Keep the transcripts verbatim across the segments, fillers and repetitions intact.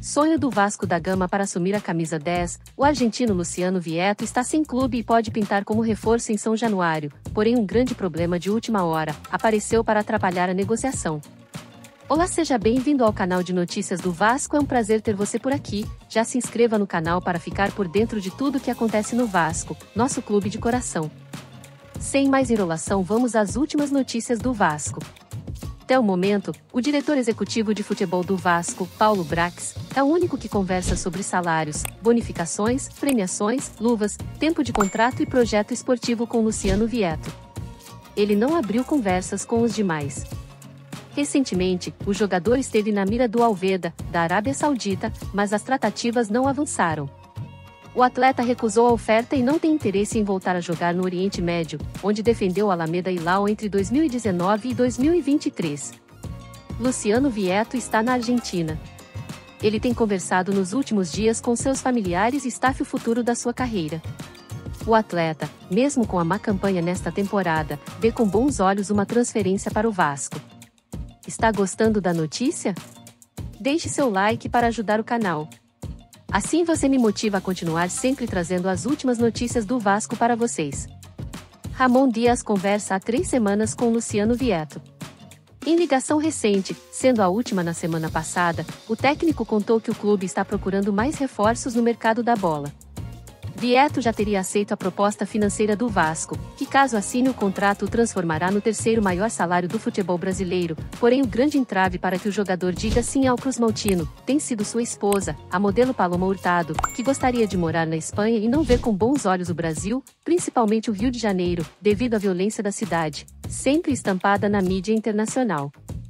Sonho do Vasco da Gama para assumir a camisa dez, o argentino Luciano Vietto está sem clube e pode pintar como reforço em São Januário, porém um grande problema de última hora apareceu para atrapalhar a negociação. Olá, seja bem-vindo ao canal de notícias do Vasco, é um prazer ter você por aqui. Já se inscreva no canal para ficar por dentro de tudo que acontece no Vasco, nosso clube de coração. Sem mais enrolação, vamos às últimas notícias do Vasco. Até o momento, o diretor executivo de futebol do Vasco, Paulo Brax, é o único que conversa sobre salários, bonificações, premiações, luvas, tempo de contrato e projeto esportivo com Luciano Vietto. Ele não abriu conversas com os demais. Recentemente, o jogador esteve na mira do Al Wehda, da Arábia Saudita, mas as tratativas não avançaram. O atleta recusou a oferta e não tem interesse em voltar a jogar no Oriente Médio, onde defendeu o Alameda Hilal entre dois mil e dezenove e dois mil e vinte e três. Luciano Vietto está na Argentina. Ele tem conversado nos últimos dias com seus familiares e staff o futuro da sua carreira. O atleta, mesmo com a má campanha nesta temporada, vê com bons olhos uma transferência para o Vasco. Está gostando da notícia? Deixe seu like para ajudar o canal. Assim você me motiva a continuar sempre trazendo as últimas notícias do Vasco para vocês. Ramon Dias conversa há três semanas com Luciano Vietto. Em ligação recente, sendo a última na semana passada, o técnico contou que o clube está procurando mais reforços no mercado da bola. Vietto já teria aceito a proposta financeira do Vasco, que caso assine o contrato o transformará no terceiro maior salário do futebol brasileiro, porém o grande entrave para que o jogador diga sim ao Cruzmaltino tem sido sua esposa, a modelo Paloma Hurtado, que gostaria de morar na Espanha e não vê com bons olhos o Brasil, principalmente o Rio de Janeiro, devido à violência da cidade, sempre estampada na mídia internacional.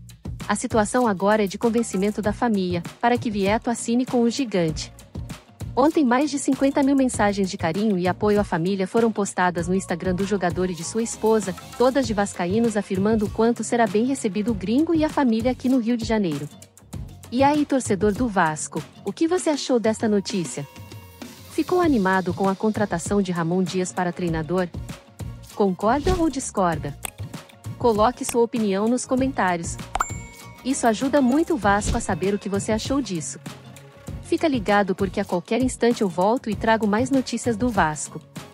A situação agora é de convencimento da família, para que Vietto assine com o gigante. Ontem mais de cinquenta mil mensagens de carinho e apoio à família foram postadas no Instagram do jogador e de sua esposa, todas de vascaínos afirmando o quanto será bem recebido o gringo e a família aqui no Rio de Janeiro. E aí, torcedor do Vasco, o que você achou desta notícia? Ficou animado com a contratação de Ramon Dias para treinador? Concorda ou discorda? Coloque sua opinião nos comentários. Isso ajuda muito o Vasco a saber o que você achou disso. Fica ligado porque a qualquer instante eu volto e trago mais notícias do Vasco.